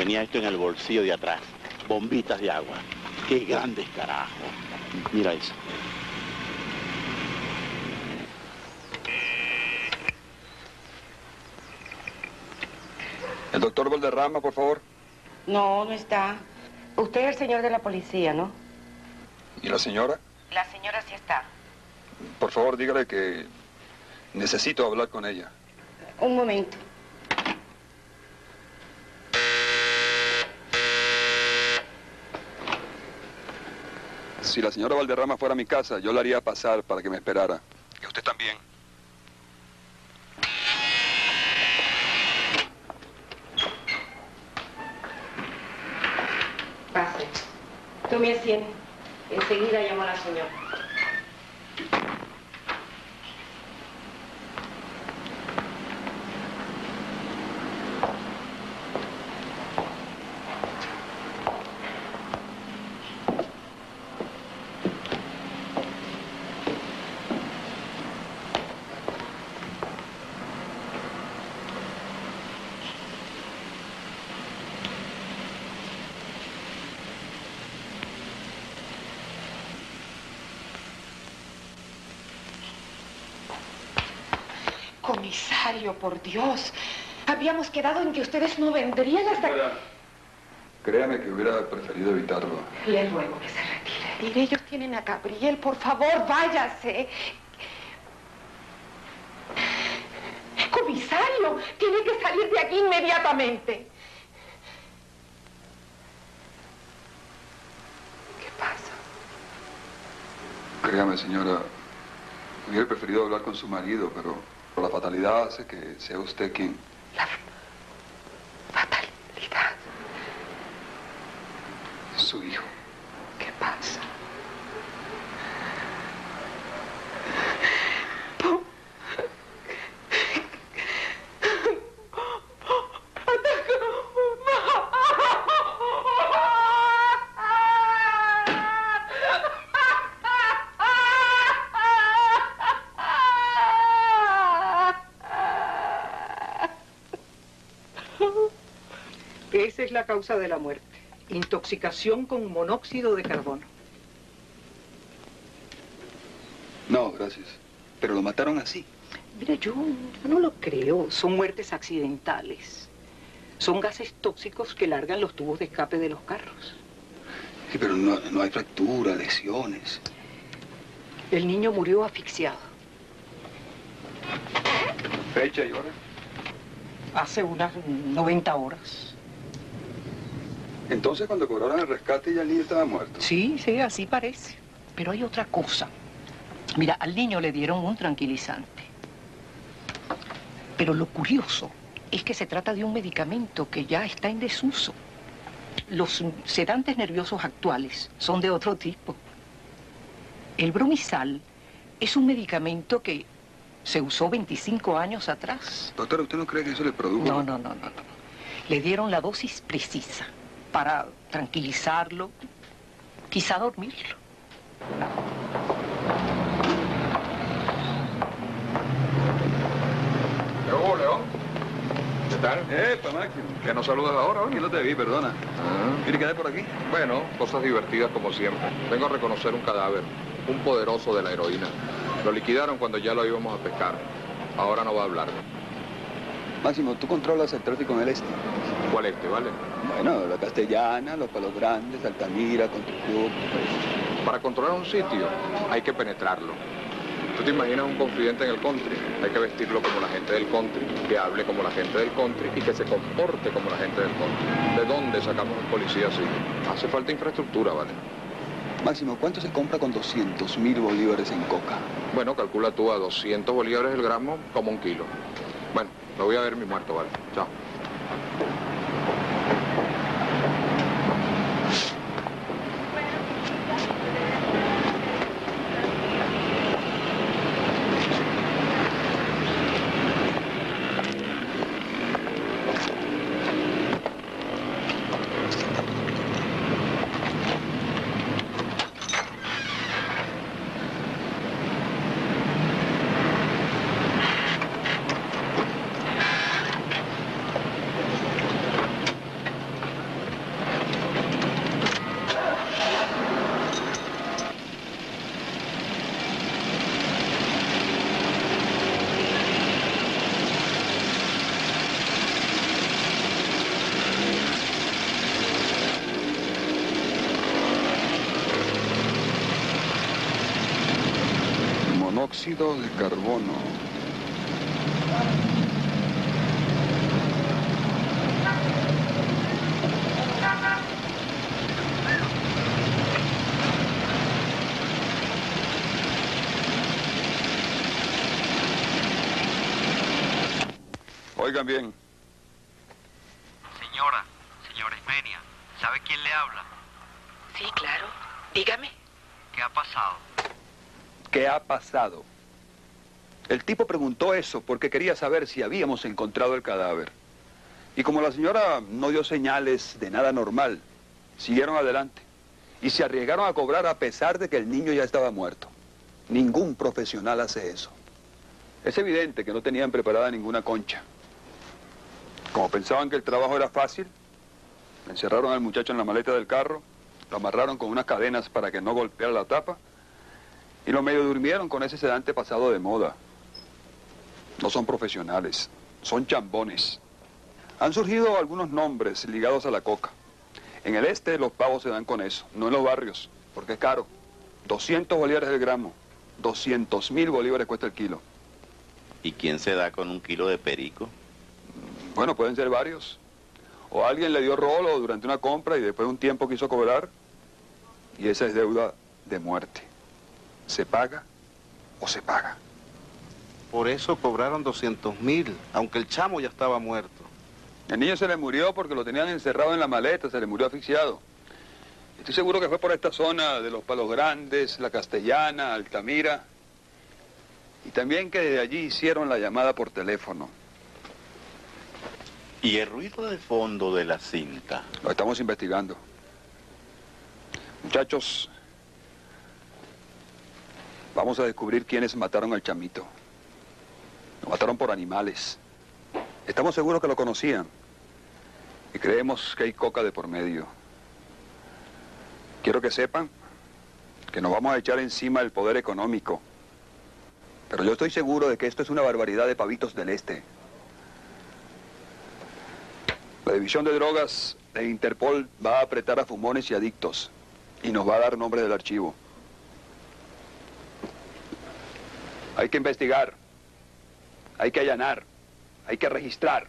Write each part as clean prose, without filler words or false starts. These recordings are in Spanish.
Tenía esto en el bolsillo de atrás. Bombitas de agua. ¡Qué grandes, carajo! Mira eso. ¿El doctor Valderrama, por favor? No, no está. Usted es el señor de la policía, ¿no? ¿Y la señora? La señora sí está. Por favor, dígale que necesito hablar con ella. Un momento. Si la señora Valderrama fuera a mi casa, yo la haría pasar para que me esperara. Y usted también. Pase. Tome asiento. Enseguida llamo a la señora. Comisario, por Dios. Habíamos quedado en que ustedes no vendrían hasta... Créame que hubiera preferido evitarlo. Le ruego que se retire. Mire, ellos tienen a Gabriel. Por favor, váyase. Comisario, tiene que salir de aquí inmediatamente. ¿Qué pasa? Créame, señora, hubiera preferido hablar con su marido, pero la fatalidad hace que sea usted quien... La fatalidad. Su hijo. ¿Qué pasa? Esa es la causa de la muerte. Intoxicación con monóxido de carbono. No, gracias. Pero lo mataron así. Mira, yo no lo creo. Son muertes accidentales. Son gases tóxicos que largan los tubos de escape de los carros. Sí, pero no hay fractura, lesiones. El niño murió asfixiado. ¿Fecha y hora? Hace unas 90 horas. Entonces, cuando cobraron el rescate, ya el niño estaba muerto. Sí, así parece. Pero hay otra cosa. Mira, al niño le dieron un tranquilizante. Pero lo curioso es que se trata de un medicamento que ya está en desuso. Los sedantes nerviosos actuales son de otro tipo. El Bromisal es un medicamento que se usó 25 años atrás. Doctora, ¿usted no cree que eso le produjo? No. Le dieron la dosis precisa para tranquilizarlo, quizá dormirlo. León. ¿Qué tal? Máximo. ¿Que no saludas ahora? Ni no te vi, perdona. ¿Quieres quedar por aquí? Bueno, cosas divertidas como siempre. Vengo a reconocer un cadáver, un poderoso de la heroína. Lo liquidaron cuando ya lo íbamos a pescar. Ahora no va a hablar. Máximo, tú controlas el tráfico en el este. ¿Cuál este, vale? Bueno, la Castellana, los Palos Grandes, Altamira, Contriclub. Para controlar un sitio hay que penetrarlo. ¿Tú te imaginas un confidente en el country? Hay que vestirlo como la gente del country, que hable como la gente del country y que se comporte como la gente del country. ¿De dónde sacamos un policía así? Hace falta infraestructura, ¿vale? Máximo, ¿cuánto se compra con 200.000 bolívares en coca? Bueno, calcula tú a 200 bolívares el gramo como 1 kilo. Bueno, lo voy a ver mi muerto, ¿vale? Chao. Monóxido de carbono. Oigan bien. Señora Ismenia, ¿sabe quién le habla? Sí, claro. Dígame. ¿Qué ha pasado? ¿Qué ha pasado? El tipo preguntó eso porque quería saber si habíamos encontrado el cadáver. Y como la señora no dio señales de nada normal, siguieron adelante y se arriesgaron a cobrar a pesar de que el niño ya estaba muerto. Ningún profesional hace eso. Es evidente que no tenían preparada ninguna concha. Como pensaban que el trabajo era fácil, encerraron al muchacho en la maleta del carro, lo amarraron con unas cadenas para que no golpeara la tapa y lo medio durmieron con ese sedante pasado de moda. No son profesionales, son chambones. Han surgido algunos nombres ligados a la coca. En el este los pavos se dan con eso, no en los barrios, porque es caro. 200 bolívares el gramo, 200.000 bolívares cuesta el kilo. ¿Y quién se da con un kilo de perico? Bueno, pueden ser varios. O alguien le dio rolo durante una compra y después de un tiempo quiso cobrar. Y esa es deuda de muerte. ¿Se paga o se paga? Por eso cobraron 200.000, aunque el chamo ya estaba muerto. El niño se le murió porque lo tenían encerrado en la maleta, se le murió asfixiado. Estoy seguro que fue por esta zona de los Palos Grandes, La Castellana, Altamira. Y también que desde allí hicieron la llamada por teléfono. ¿Y el ruido de fondo de la cinta? Lo estamos investigando. Muchachos, vamos a descubrir quiénes mataron al chamito. Lo mataron por animales. Estamos seguros que lo conocían. Y creemos que hay coca de por medio. Quiero que sepan que nos vamos a echar encima el poder económico. Pero yo estoy seguro de que esto es una barbaridad de pavitos del este. La División de Drogas de Interpol va a apretar a fumones y adictos y nos va a dar nombre del archivo. Hay que investigar, hay que allanar, hay que registrar.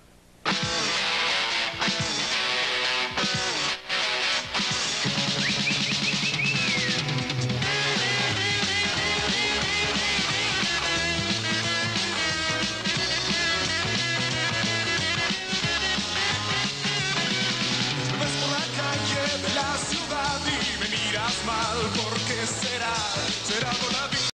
De la ciudad y me miras mal, ¿por qué será? Será por la vida.